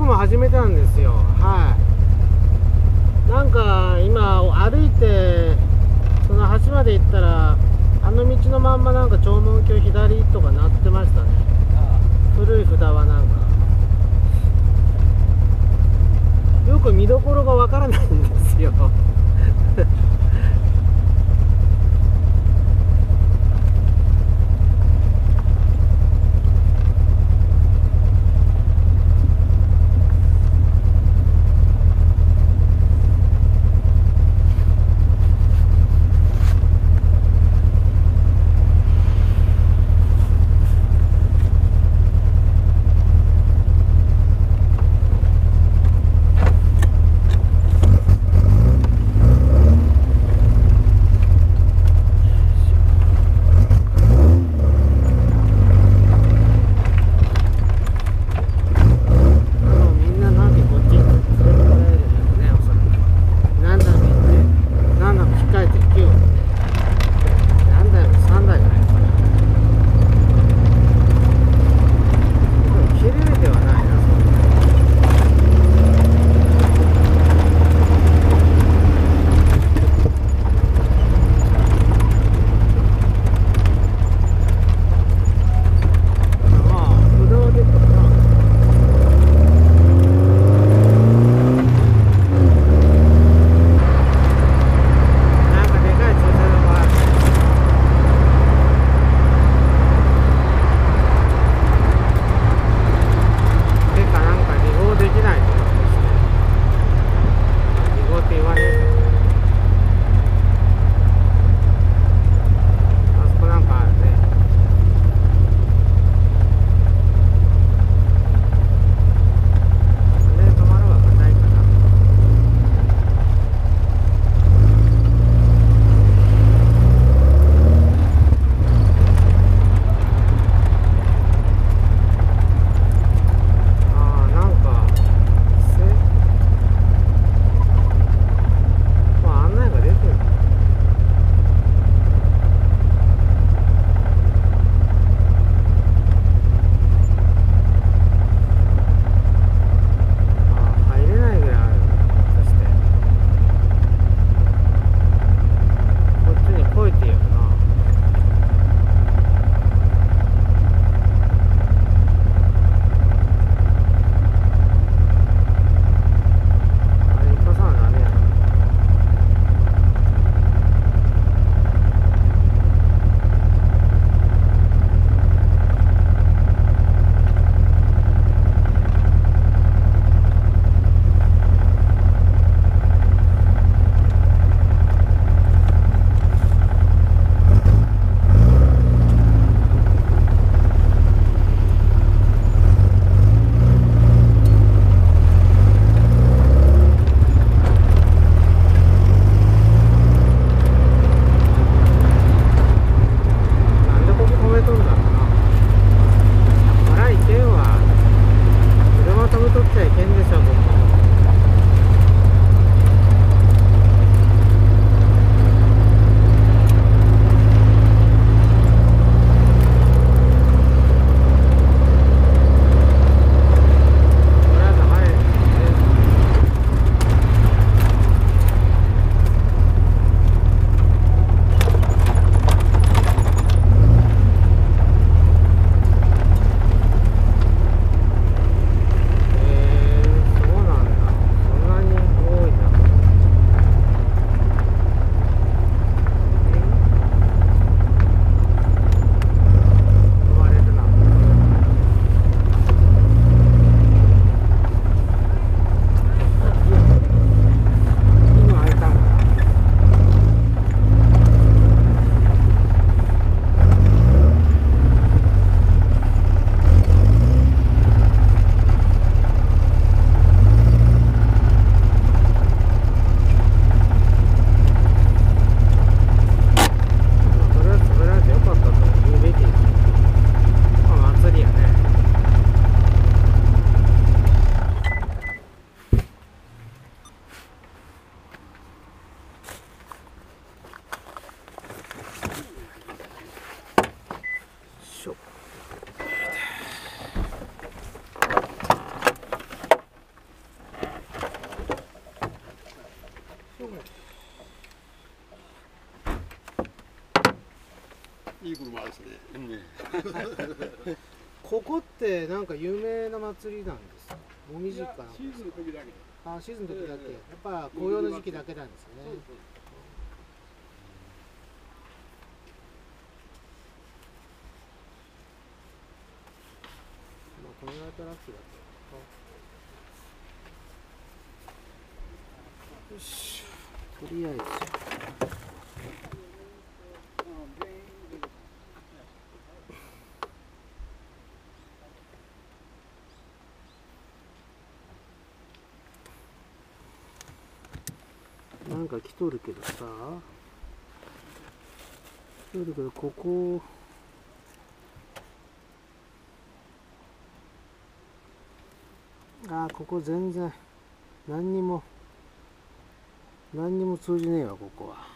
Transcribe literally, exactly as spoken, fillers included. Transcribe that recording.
僕も初めてなんですよ。はい。なんか今歩いてその橋まで行ったら、あの道のまんまなんか長門橋左とかなってましたね。古い札はなんかよく見どころがわからないんですよ。 ここってなんか有名な祭りなんですか？もみじかな。 シーズンの時だけ。 あ、シーズンの時だけ、 ええやっぱ紅葉の時期だけなんですね。 そうそう。 まあこのぐらいとラッキーだと。よし、とりあえず。なんか来とるけどさ、来とるけどここあーここ全然何にも何にも通じねえわここは。